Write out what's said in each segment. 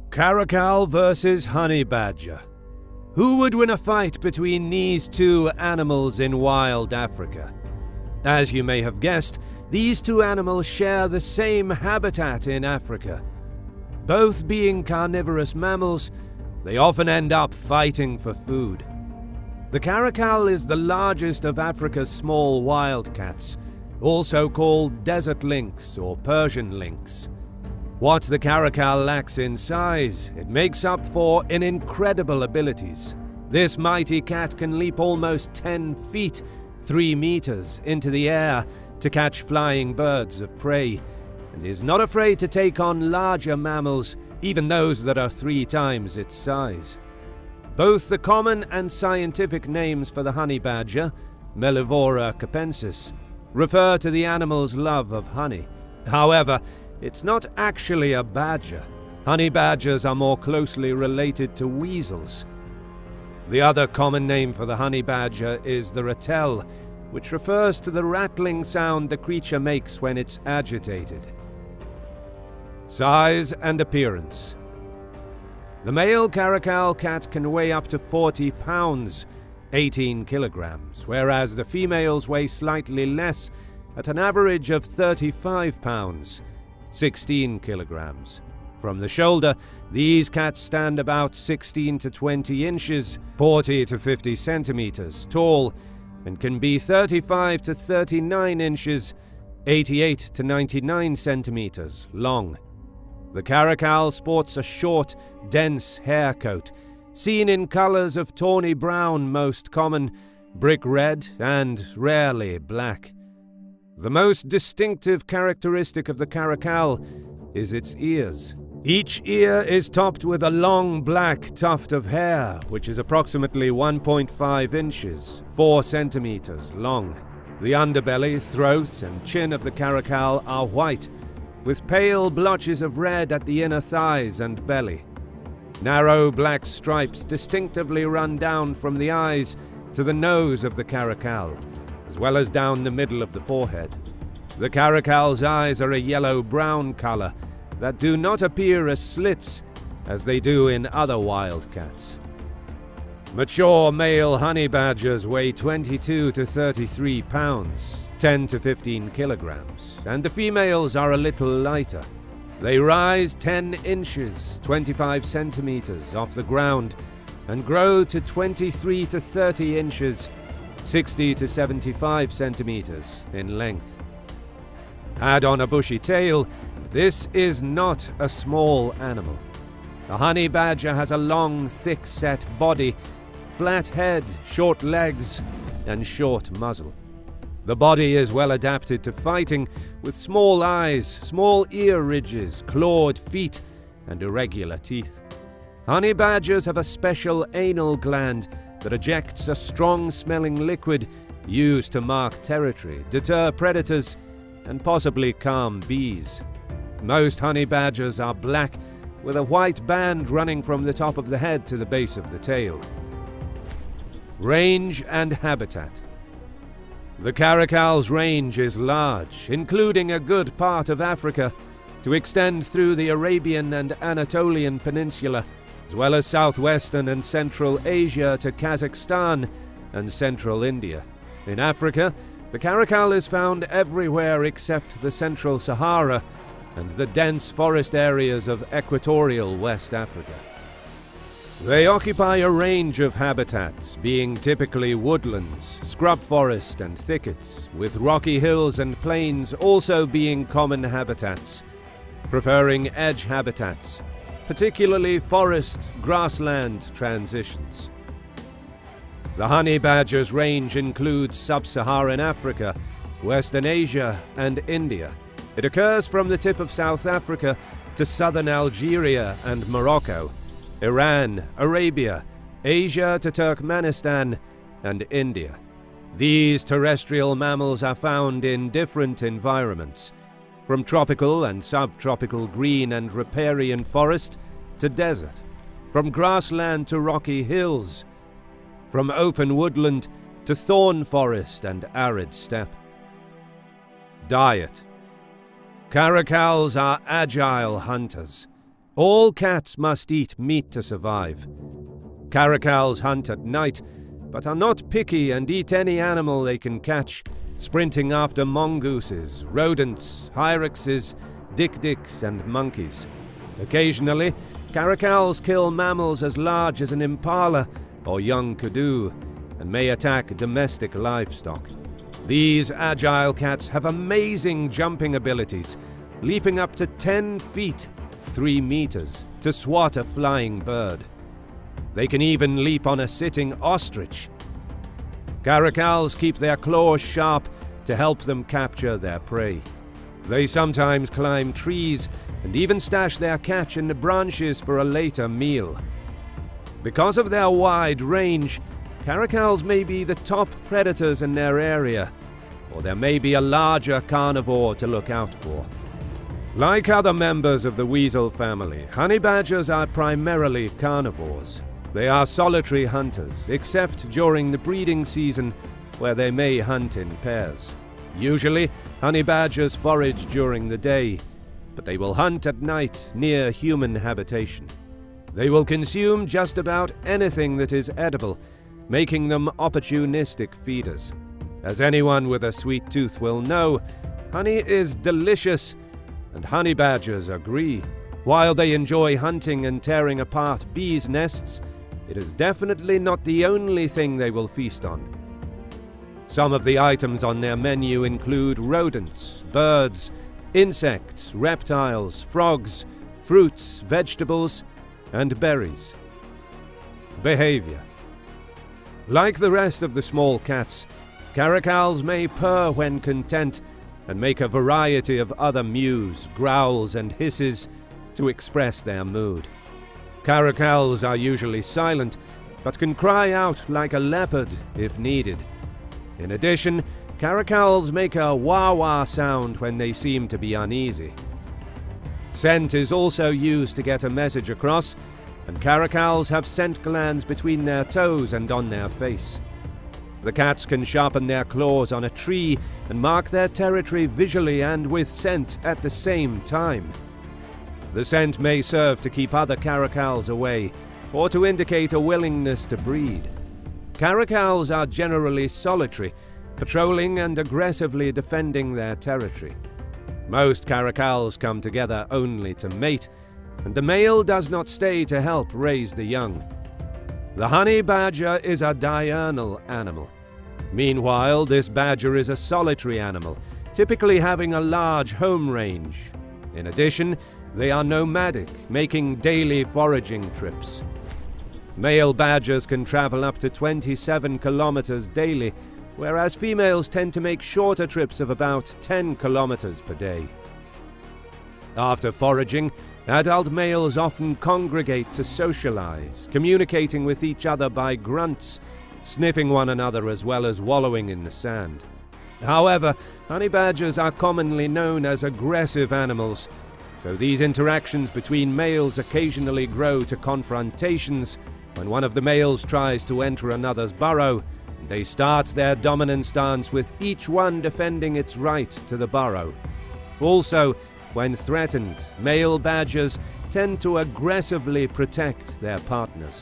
Caracal versus honey badger. Who would win a fight between these two animals in wild Africa? As you may have guessed, these two animals share the same habitat in Africa. Both being carnivorous mammals, they often end up fighting for food. The caracal is the largest of Africa's small wildcats, also called desert lynx or Persian lynx. What the caracal lacks in size, it makes up for in incredible abilities. This mighty cat can leap almost 10 feet, 3 meters, into the air to catch flying birds of prey, and is not afraid to take on larger mammals, even those that are 3 times its size. Both the common and scientific names for the honey badger, Mellivora capensis, refer to the animal's love of honey. However, it's not actually a badger. Honey badgers are more closely related to weasels. The other common name for the honey badger is the rattle, which refers to the rattling sound the creature makes when it's agitated. Size and appearance. The male caracal cat can weigh up to 40 pounds, 18 kilograms, whereas the females weigh slightly less, at an average of 35 pounds, 16 kilograms. From the shoulder, these cats stand about 16 to 20 inches, 40 to 50 centimeters tall, and can be 35 to 39 inches, 88 to 99 centimeters long. The caracal sports a short, dense hair coat, seen in colors of tawny brown most common, brick red, and rarely black. The most distinctive characteristic of the caracal is its ears. Each ear is topped with a long black tuft of hair, which is approximately 1.5 inches, 4 centimeters long. The underbelly, throat, and chin of the caracal are white, with pale blotches of red at the inner thighs and belly. Narrow black stripes distinctively run down from the eyes to the nose of the caracal, as well as down the middle of the forehead. The caracal's eyes are a yellow-brown color that do not appear as slits as they do in other wildcats. Mature male honey badgers weigh 22 to 33 pounds, 10 to 15 kilograms, and the females are a little lighter. They rise 10 inches, 25 centimeters off the ground, and grow to 23 to 30 inches, 60 to 75 centimeters in length. Add on a bushy tail, and this is not a small animal. The honey badger has a long, thick-set body, flat head, short legs, and short muzzle. The body is well adapted to fighting, with small eyes, small ear ridges, clawed feet, and irregular teeth. Honey badgers have a special anal gland that ejects a strong-smelling liquid used to mark territory, deter predators, and possibly calm bees. Most honey badgers are black, with a white band running from the top of the head to the base of the tail. Range and habitat. The caracal's range is large, including a good part of Africa, to extend through the Arabian and Anatolian Peninsula, as well as southwestern and central Asia to Kazakhstan and central India. In Africa, the caracal is found everywhere except the Central Sahara and the dense forest areas of equatorial West Africa. They occupy a range of habitats, being typically woodlands, scrub forest and thickets, with rocky hills and plains also being common habitats, preferring edge habitats, particularly forest, grassland transitions. The honey badger's range includes sub-Saharan Africa, Western Asia, and India. It occurs from the tip of South Africa to southern Algeria and Morocco, Iran, Arabia, Asia to Turkmenistan, and India. These terrestrial mammals are found in different environments, from tropical and subtropical green and riparian forest to desert, from grassland to rocky hills, from open woodland to thorn forest and arid steppe. Diet. Caracals are agile hunters. All cats must eat meat to survive. Caracals hunt at night, but are not picky and eat any animal they can catch, sprinting after mongooses, rodents, hyraxes, dik-diks and monkeys. Occasionally, caracals kill mammals as large as an impala or young kudu, and may attack domestic livestock. These agile cats have amazing jumping abilities, leaping up to 10 feet, 3 meters, to swat a flying bird. They can even leap on a sitting ostrich. Caracals keep their claws sharp to help them capture their prey. They sometimes climb trees and even stash their catch in the branches for a later meal. Because of their wide range, caracals may be the top predators in their area, or there may be a larger carnivore to look out for. Like other members of the weasel family, honey badgers are primarily carnivores. They are solitary hunters, except during the breeding season, where they may hunt in pairs. Usually, honey badgers forage during the day, but they will hunt at night near human habitation. They will consume just about anything that is edible, making them opportunistic feeders. As anyone with a sweet tooth will know, honey is delicious, and honey badgers agree. While they enjoy hunting and tearing apart bees' nests, it is definitely not the only thing they will feast on. Some of the items on their menu include rodents, birds, insects, reptiles, frogs, fruits, vegetables, and berries. Behavior. Like the rest of the small cats, caracals may purr when content and make a variety of other mews, growls, and hisses to express their mood. Caracals are usually silent, but can cry out like a leopard if needed. In addition, caracals make a wah-wah sound when they seem to be uneasy. Scent is also used to get a message across, and caracals have scent glands between their toes and on their face. The cats can sharpen their claws on a tree and mark their territory visually and with scent at the same time. The scent may serve to keep other caracals away, or to indicate a willingness to breed. Caracals are generally solitary, patrolling and aggressively defending their territory. Most caracals come together only to mate, and the male does not stay to help raise the young. The honey badger is a diurnal animal. Meanwhile, this badger is a solitary animal, typically having a large home range. In addition, they are nomadic, making daily foraging trips. Male badgers can travel up to 27 kilometers daily, whereas females tend to make shorter trips of about 10 kilometers per day. After foraging, adult males often congregate to socialize, communicating with each other by grunts, sniffing one another as well as wallowing in the sand. However, honey badgers are commonly known as aggressive animals, so these interactions between males occasionally grow to confrontations when one of the males tries to enter another's burrow, and they start their dominance dance with each one defending its right to the burrow. Also, when threatened, male badgers tend to aggressively protect their partners.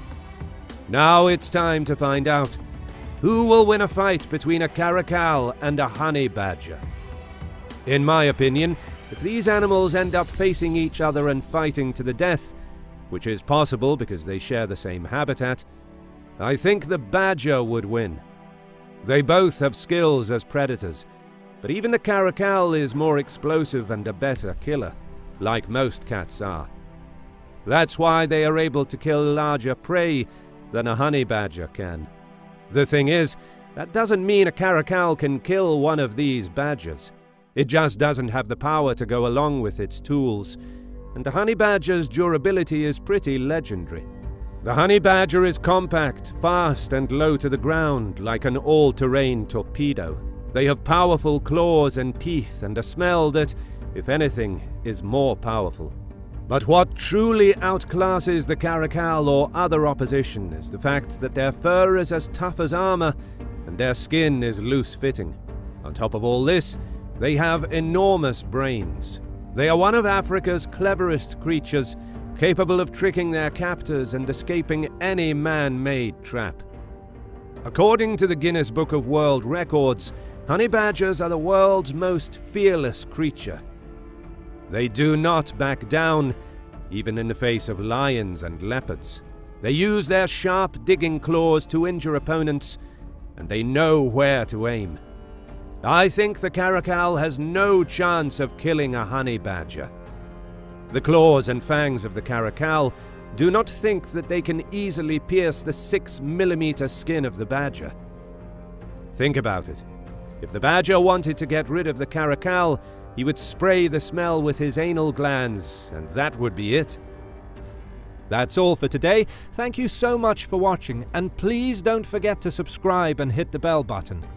Now it's time to find out who will win a fight between a caracal and a honey badger. In my opinion, if these animals end up facing each other and fighting to the death, which is possible because they share the same habitat, I think the badger would win. They both have skills as predators, but even the caracal is more explosive and a better killer, like most cats are. That's why they are able to kill larger prey than a honey badger can. The thing is, that doesn't mean a caracal can kill one of these badgers. It just doesn't have the power to go along with its tools, and the honey badger's durability is pretty legendary. The honey badger is compact, fast, and low to the ground, like an all-terrain torpedo. They have powerful claws and teeth and a smell that, if anything, is more powerful. But what truly outclasses the caracal or other opposition is the fact that their fur is as tough as armor and their skin is loose-fitting. On top of all this, they have enormous brains. They are one of Africa's cleverest creatures, capable of tricking their captors and escaping any man-made trap. According to the Guinness Book of World Records, honey badgers are the world's most fearless creature. They do not back down, even in the face of lions and leopards. They use their sharp digging claws to injure opponents, and they know where to aim. I think the caracal has no chance of killing a honey badger. The claws and fangs of the caracal do not think that they can easily pierce the 6mm skin of the badger. Think about it. If the badger wanted to get rid of the caracal, he would spray the smell with his anal glands, and that would be it. That's all for today. Thank you so much for watching, and please don't forget to subscribe and hit the bell button.